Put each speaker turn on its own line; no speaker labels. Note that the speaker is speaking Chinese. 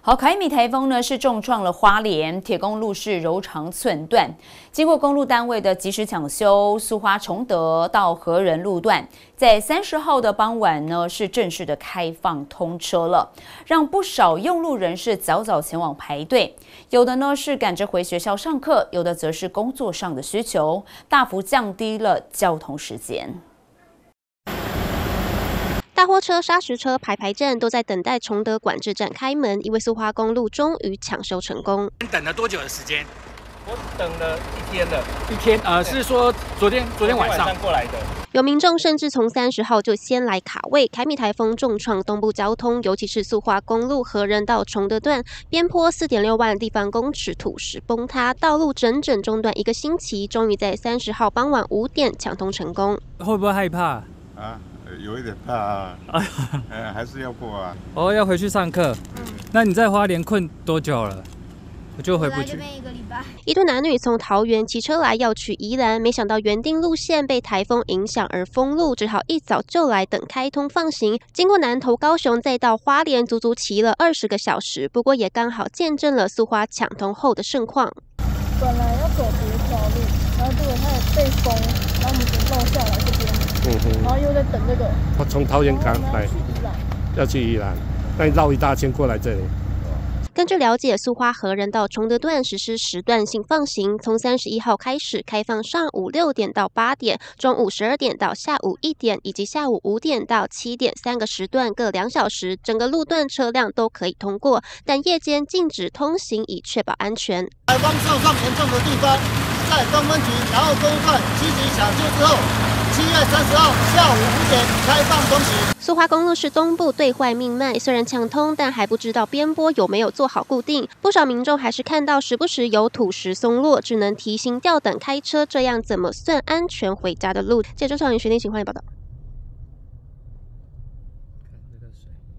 好，凯米台风呢是重创了花莲，铁公路是柔肠寸断。经过公路单位的及时抢修，苏花崇德到和仁路段，在30号的傍晚呢是正式的开放通车了，让不少用路人士早早前往排队。有的呢是赶着回学校上课，有的则是工作上的需求，大幅降低了交通时间。
大货车、砂石车排站都在等待崇德管制站开门，因为苏花公路终于抢修成功。
等了多久的时间？
我等了1天了。
1天，是说昨天晚上
过来的。
有民众甚至从30号就先来卡位。凯米台风重创东部交通，尤其是苏花公路和仁到崇德段，边坡4.6万立方公尺土石崩塌，道路整中断1个星期，终于在30号傍晚5点抢通成功。
会不会害怕
啊？有一点怕啊，还是要过啊。
哦，要回去上课。那你在花莲困多久了？我就回不去。
一对男女从桃园骑车来要去宜兰，没想到原定路线被台风影响而封路，只好一早就来等开通放行。经过南投、高雄，再到花莲，足足骑了20个小时。不过也刚好见证了苏花抢通后的盛况。
本来要走别条路，然后结果它也被封，然后我们就绕下来这边。然后又在等这个。
我从桃园赶来，要去宜兰，那你绕一大圈过来这里。
根据了解，苏花和仁到崇德段实施时段性放行，从31号开始开放上午6点到8点，中午12点到下午1点，以及下午5点到7点3个时段各2小时，整个路段车辆都可以通过，但夜间禁止通行，以确保安全。
台风受创严重的地方，在东分局然后公段积极抢修之后，7月30号下午5点开放通行。
苏花公路是东部最坏命脉，虽然抢通，但还不知道边坡有没有做好固定。不少民众还是看到时不时有土石松落，只能提心吊胆开车，这样怎么算安全回家的路？记者周少云、徐立晴，欢迎报道。